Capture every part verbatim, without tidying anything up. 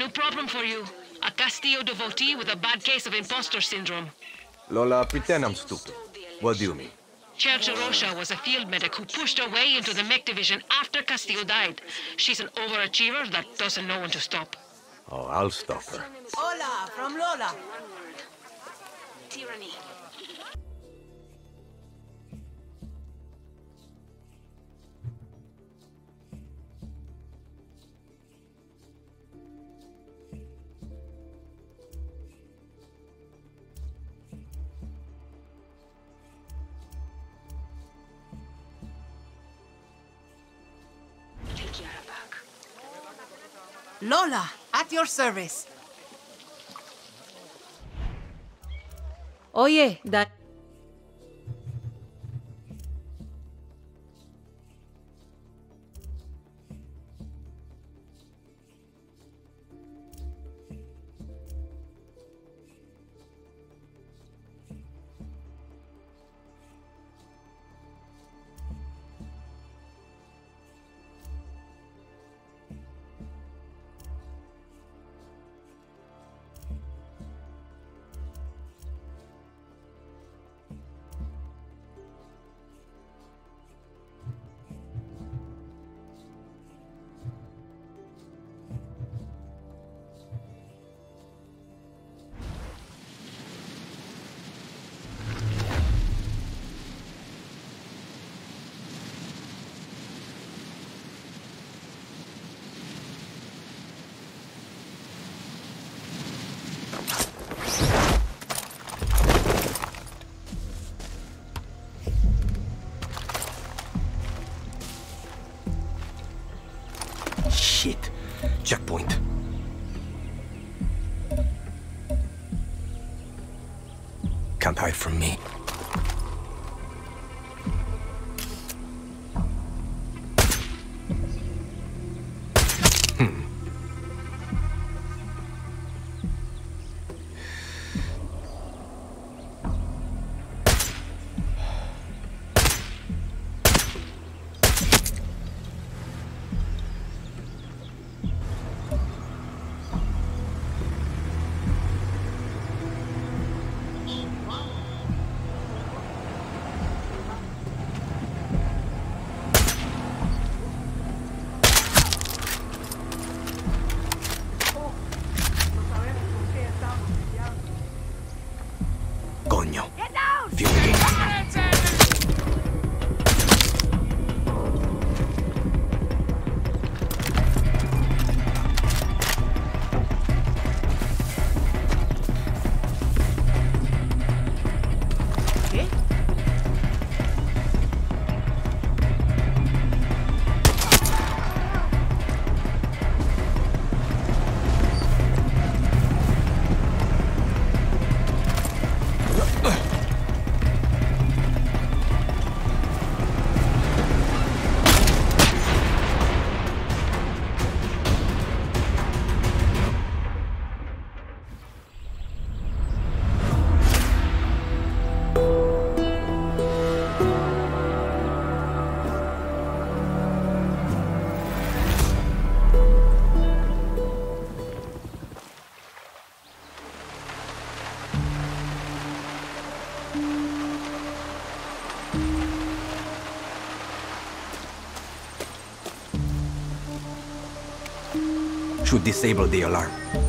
new problem for you. A Castillo devotee with a bad case of imposter syndrome. Lola, pretend I'm stupid. What do you mean? Cherche Rocha was a field medic who pushed her way into the mech division after Castillo died. She's an overachiever that doesn't know when to stop. Oh, I'll stop her. Hola, from Lola. Tyranny. Lola, at your service. Oye, da... Shit. Checkpoint. Can't hide from me. Should disable the alarm.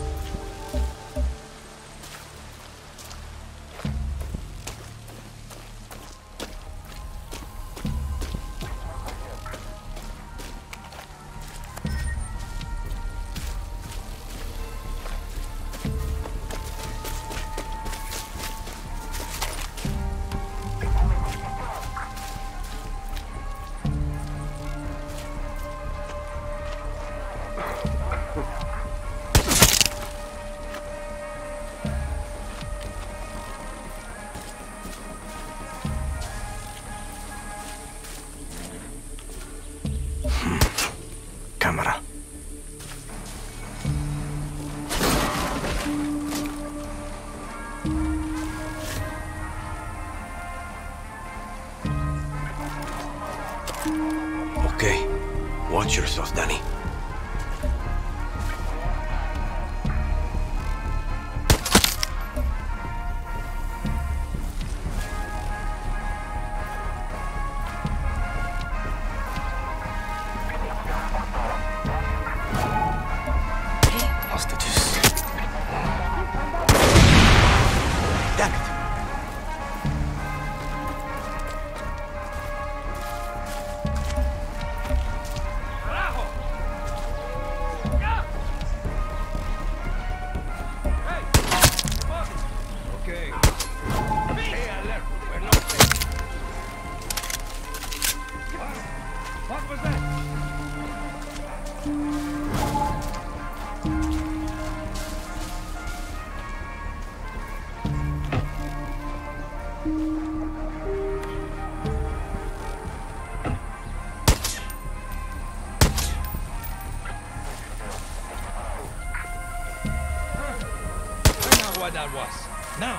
Camera. Okay. Watch yourself, Danny. Damn it! What that was. Now!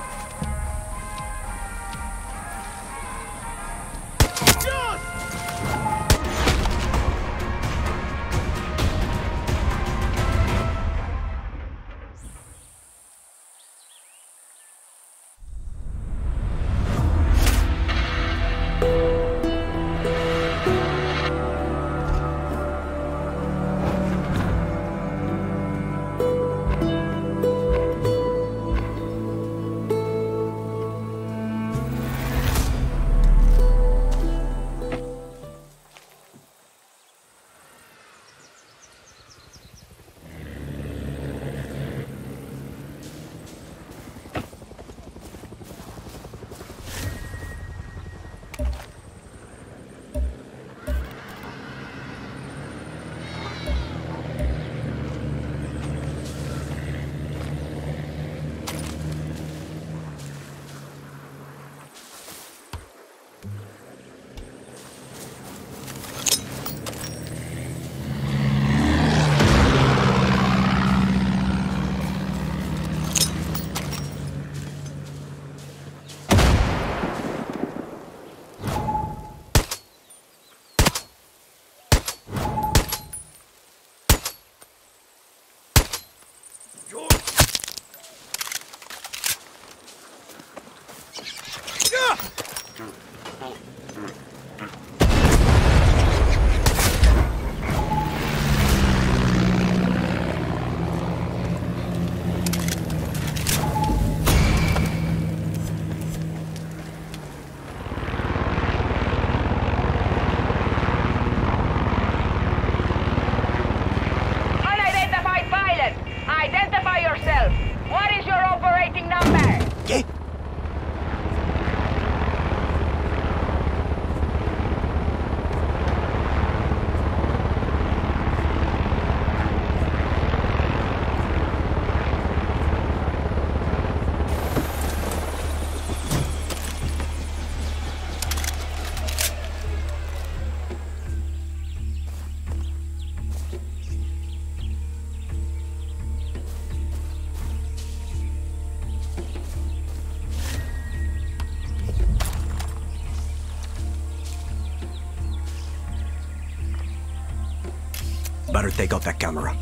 Better take out that camera.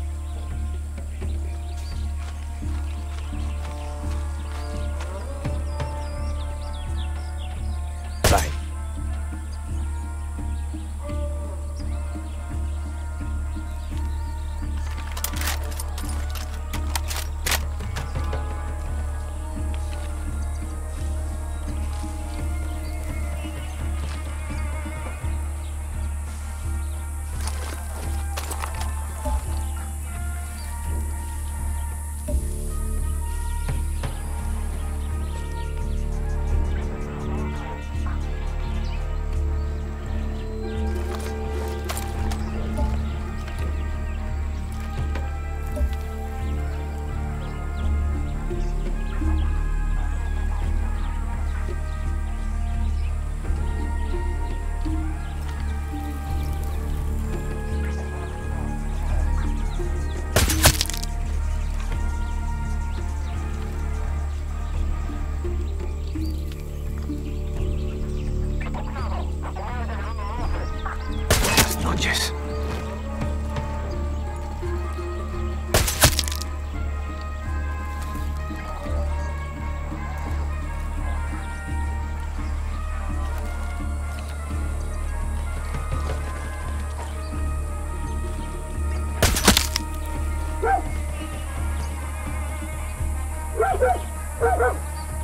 Bye.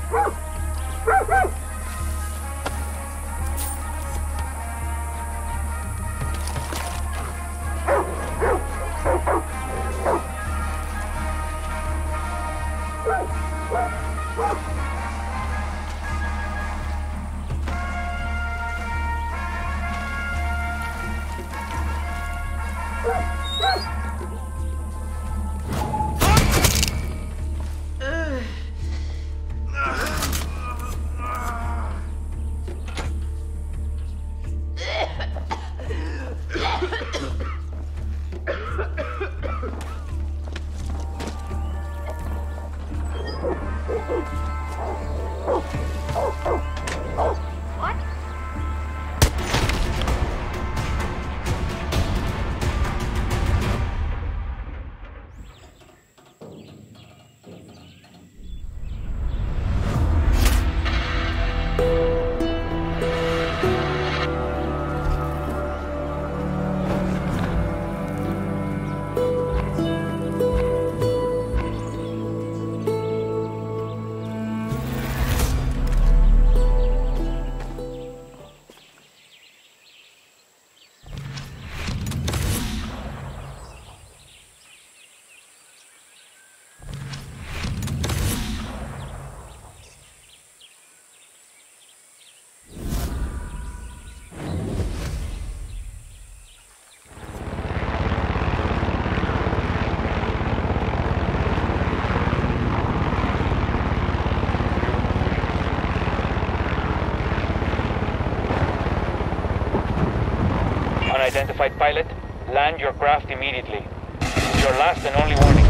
Unidentified pilot, land your craft immediately. It's your last and only warning.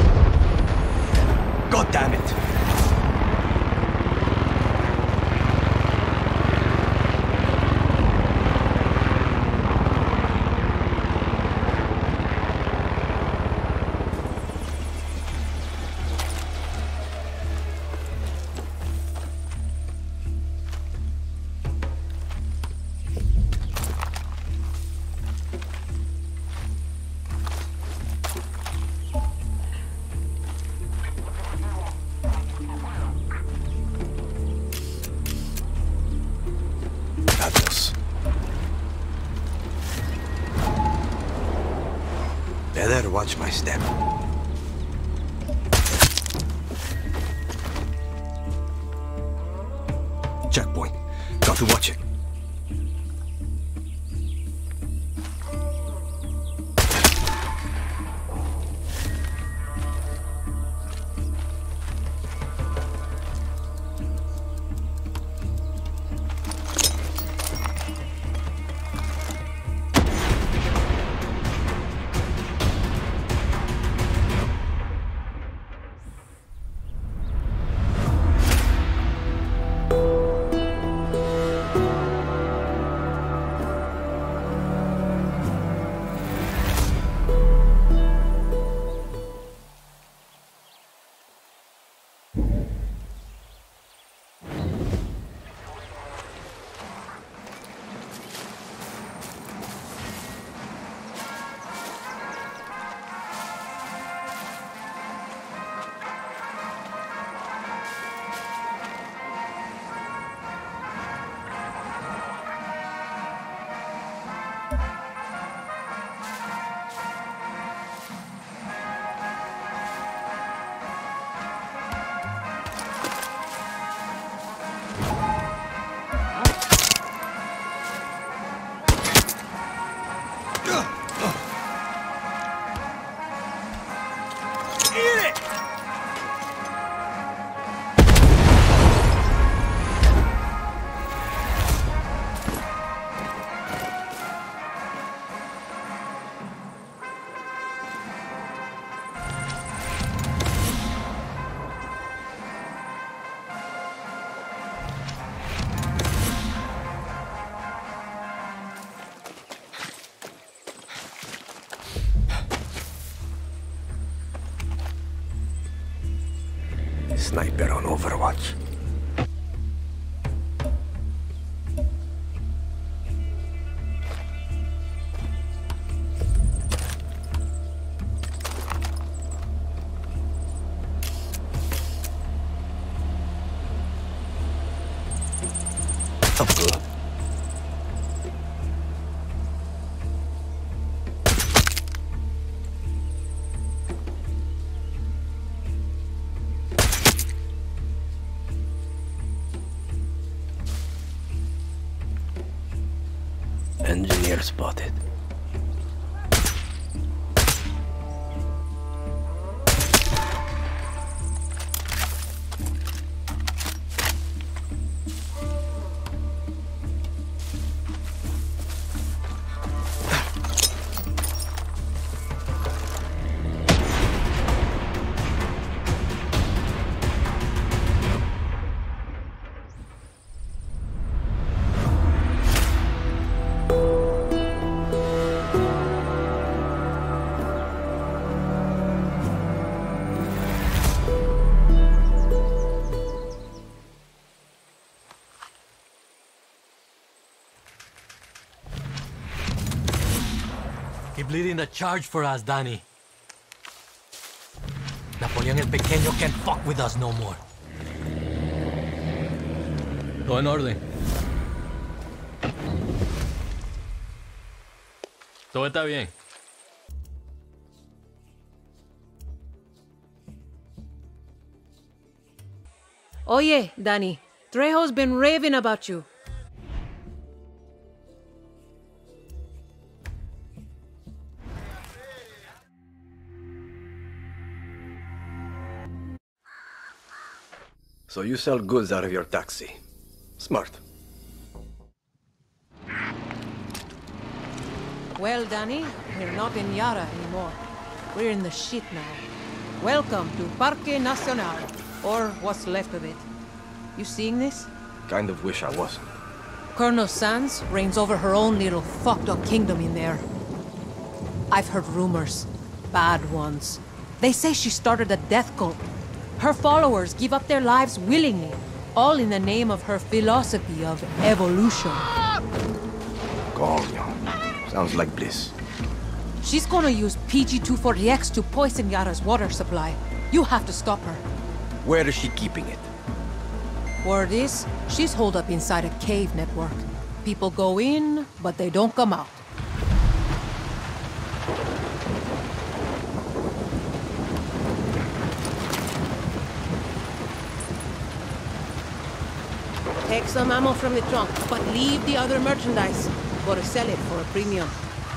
God damn it! Better watch my step. Checkpoint. Got to watch it. Sniper on Overwatch. I'm good. Engineer spotted. Keep leading the charge for us, Danny. Napoleon el Pequeño can't fuck with us no more. Todo en orden. Todo está bien. Oye, Danny, Trejo's been raving about you. So you sell goods out of your taxi. Smart. Well, Danny, we're not in Yara anymore. We're in the shit now. Welcome to Parque Nacional, or what's left of it. You seeing this? Kind of wish I wasn't. Colonel Sands reigns over her own little fucked up kingdom in there. I've heard rumors. Bad ones. They say she started a death cult. Her followers give up their lives willingly, all in the name of her philosophy of evolution. Coño. Sounds like bliss. She's gonna use P G two forty X to poison Yara's water supply. You have to stop her. Where is she keeping it? Word is, she's holed up inside a cave network. People go in, but they don't come out. Take some ammo from the trunk, but leave the other merchandise. Gotta sell it for a premium.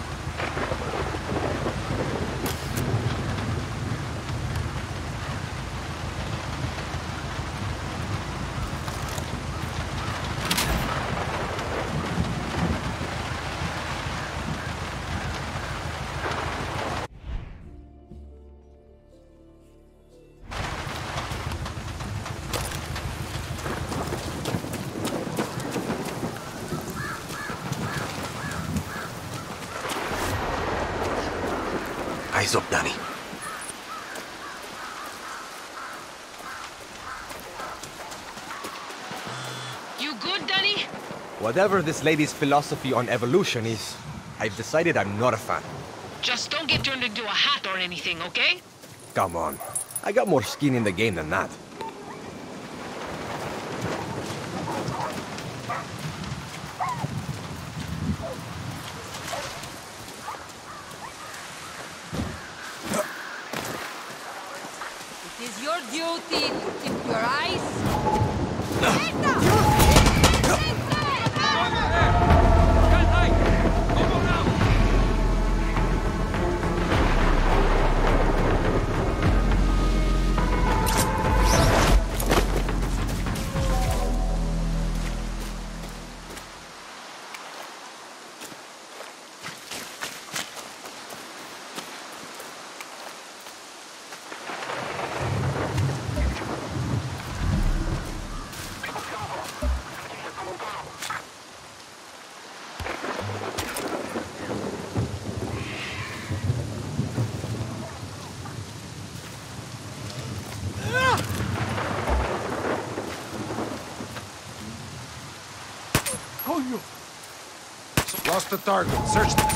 Eyes up, Danny. You good, Danny? Whatever this lady's philosophy on evolution is, I've decided I'm not a fan. Just don't get turned into a hat or anything, okay? Come on. I got more skin in the game than that. It is your duty to keep your eyes. Lost the target. Search them.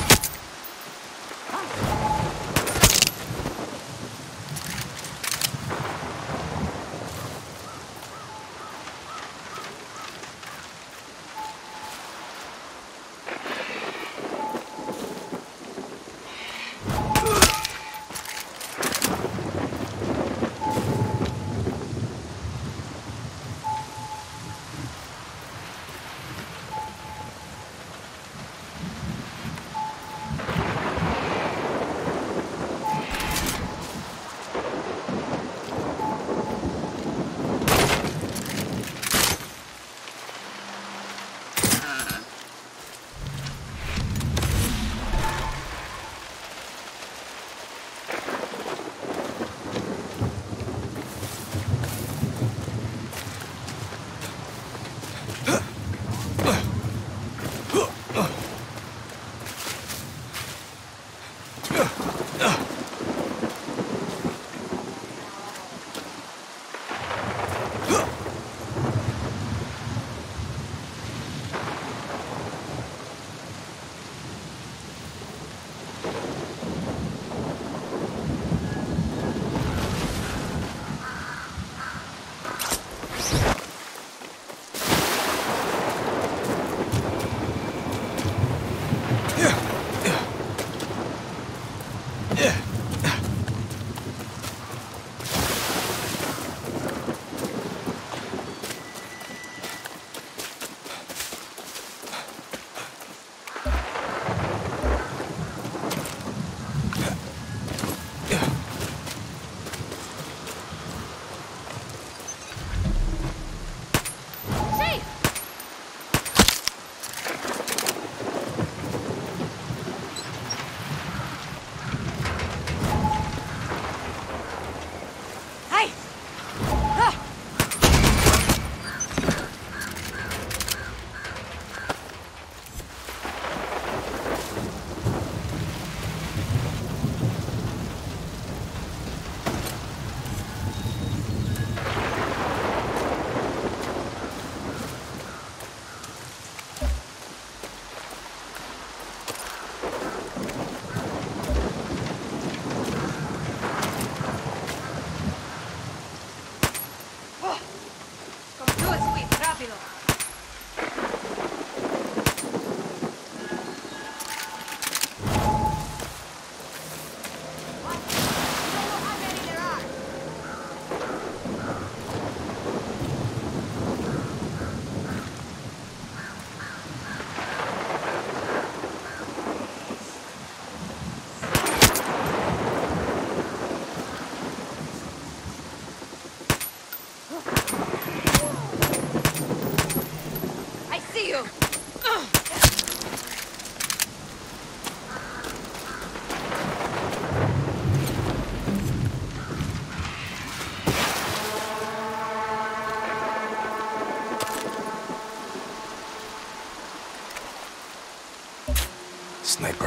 Sniper.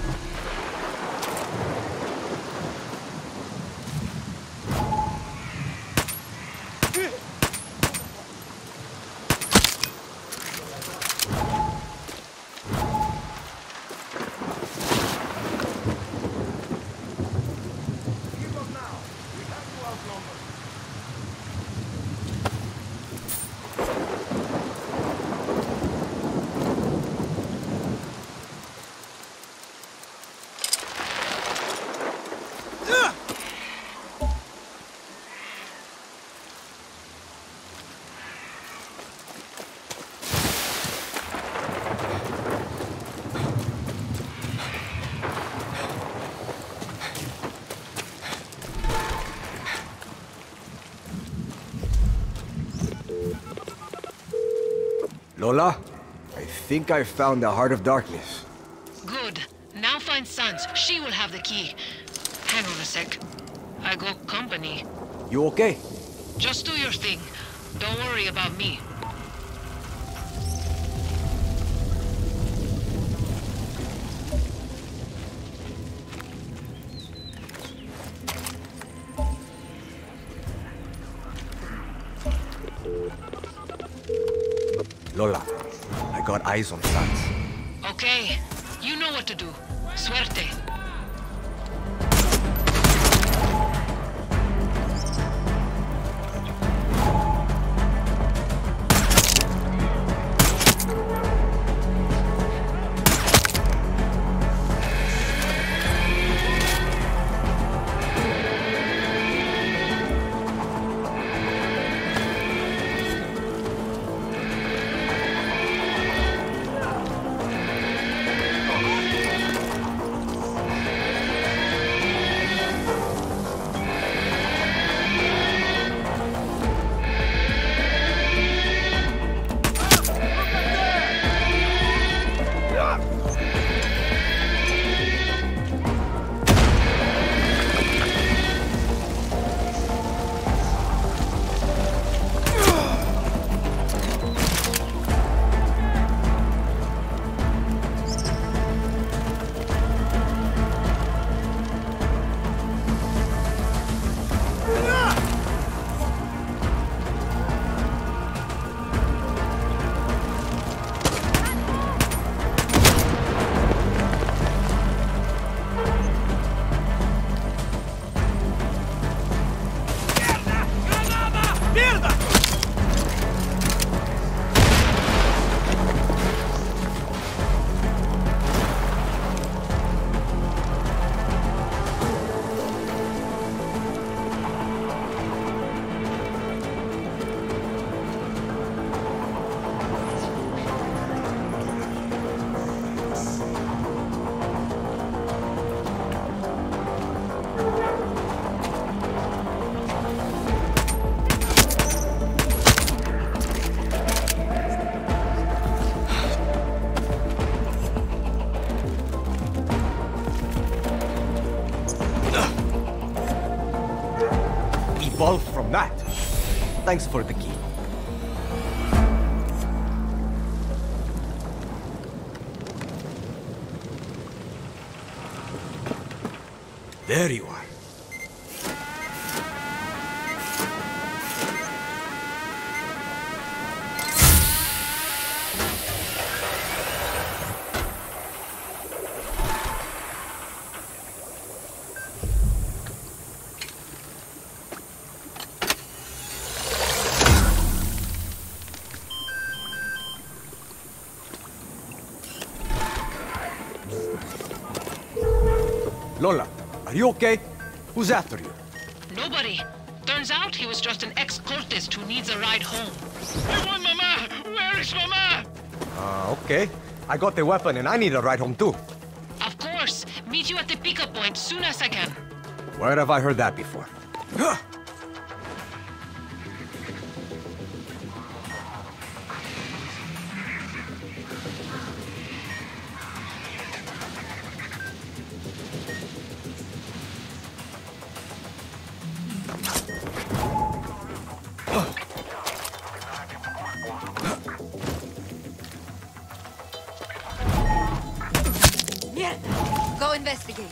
Lola, I think I found the Heart of Darkness. Good. Now find Sans. She will have the key. Hang on a sec. I got company. You okay? Just do your thing. Don't worry about me. Lola, I got eyes on Sans. Okay. You know what to do. Suerte. Evolved from that. Thanks for the key. There you are. Lola, are you okay? Who's after you? Nobody. Turns out he was just an ex-cultist who needs a ride home. I want Mama! Where is Mama? Uh, okay. I got the weapon and I need a ride home too. Of course. Meet you at the pickup point soon as I can. Where have I heard that before? Go investigate.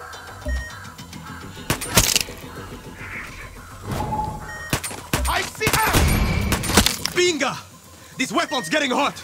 I see. Ah! Binga! This weapon's getting hot.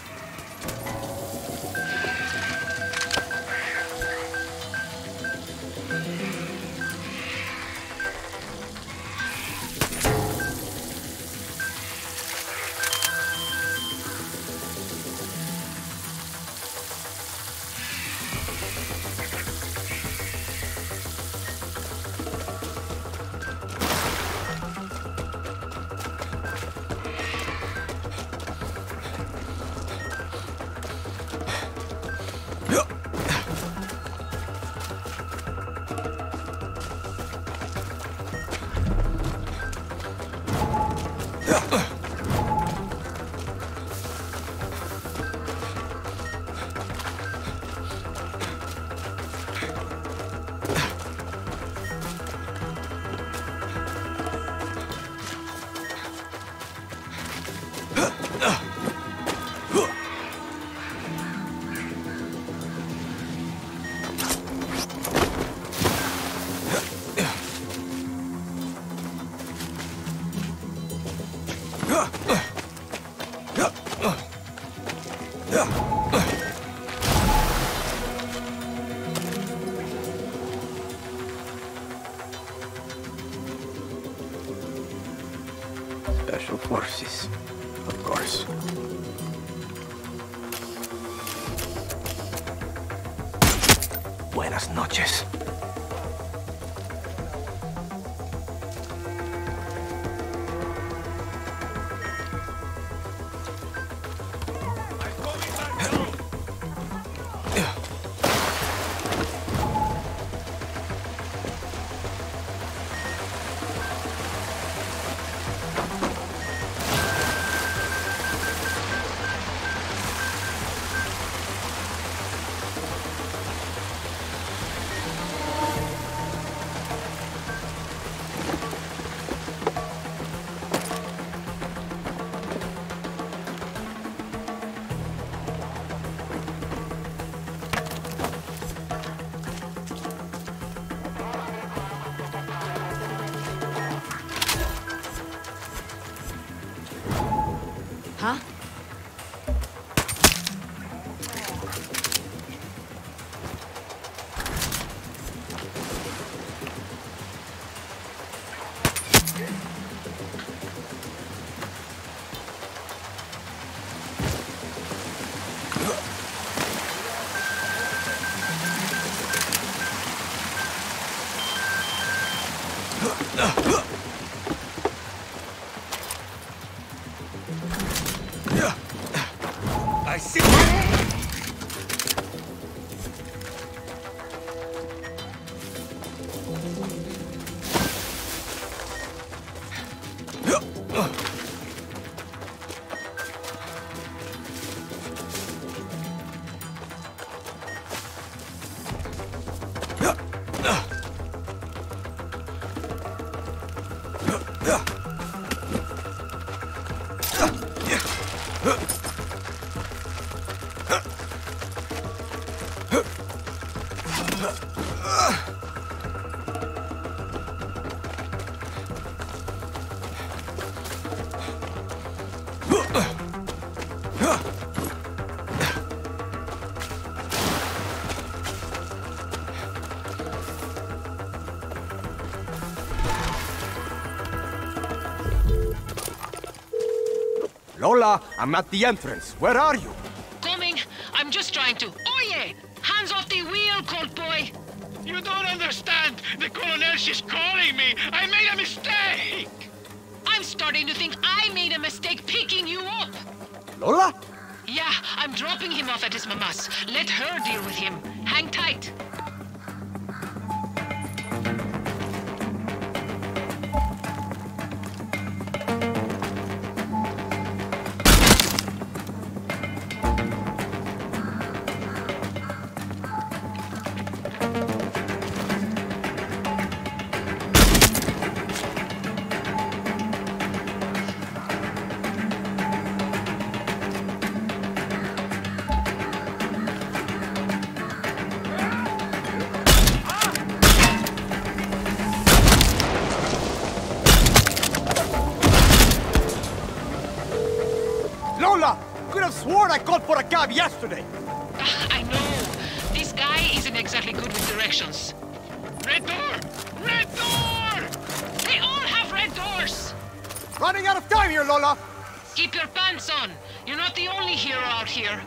Special forces, of course. Buenas noches. Huh? I see. Lola, I'm at the entrance. Where are you? Coming. I'm just trying to. Oh yeah! Hands off the wheel, colt boy! You don't understand. The colonel, she's calling me. I made a mistake. I'm starting to think I made a mistake picking you up. Lola? Yeah, I'm dropping him off at his mama's. Let her deal with him. Hang tight. could have sworn I called for a cab yesterday. Ah, I know. This guy isn't exactly good with directions. Red door! Red door! They all have red doors! Running out of time here, Lola. Keep your pants on. You're not the only hero out here.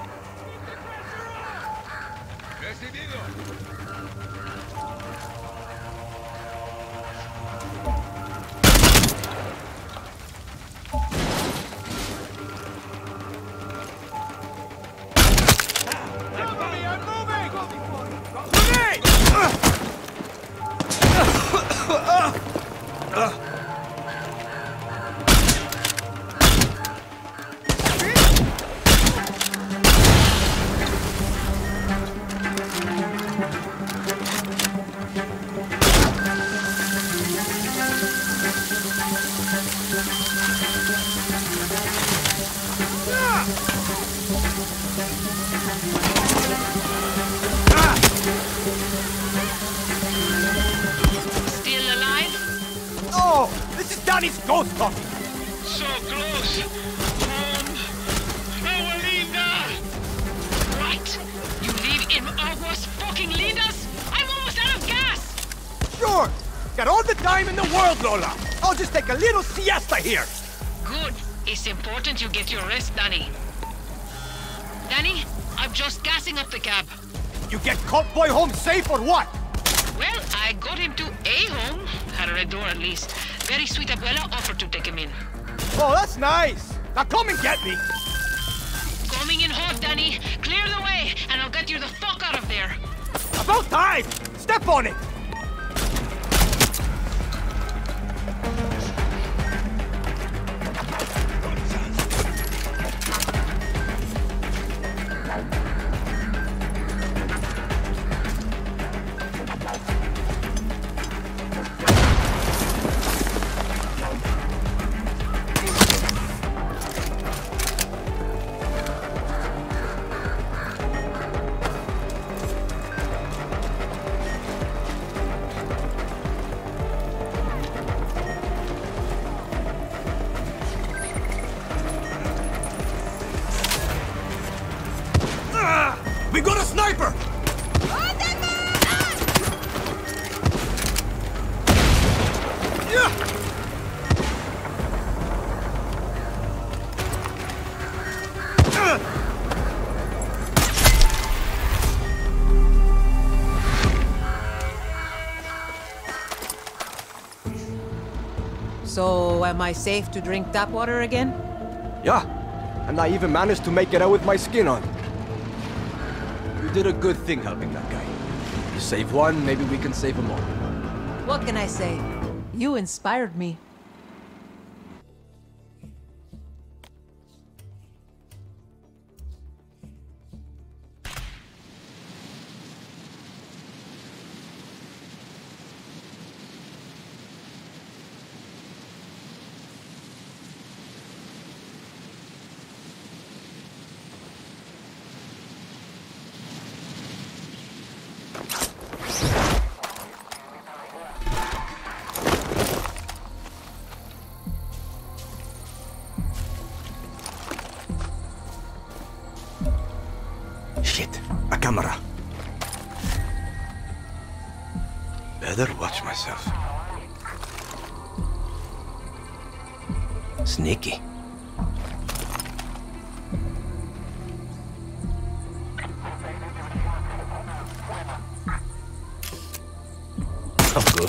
Danny's ghost talking! So close! Home! Abuelita! What? You live in Aguas fucking Linas? I'm almost out of gas! Sure! Got all the time in the world, Lola! I'll just take a little siesta here! Good. It's important you get your rest, Danny. Danny, I'm just gassing up the cab. You get Cult Boy home safe or what? Well, I got him to a home. Had a red door at least. Very sweet abuela offered to take him in. Oh, that's nice! Now come and get me! Coming in hot, Danny. Clear the way, and I'll get you the fuck out of there. About time! Step on it! We got a sniper! So, am I safe to drink tap water again? Yeah, and I even managed to make it out with my skin on. You did a good thing helping that guy. You save one, maybe we can save them all. What can I say? You inspired me. Shit, a camera. Better watch myself. Sneaky. Oh, good.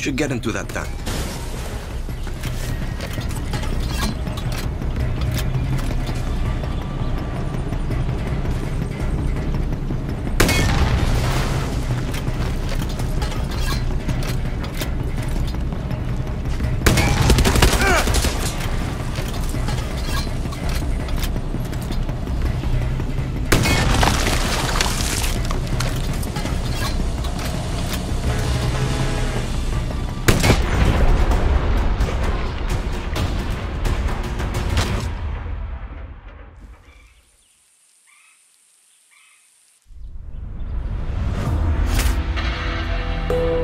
should get into that tank. You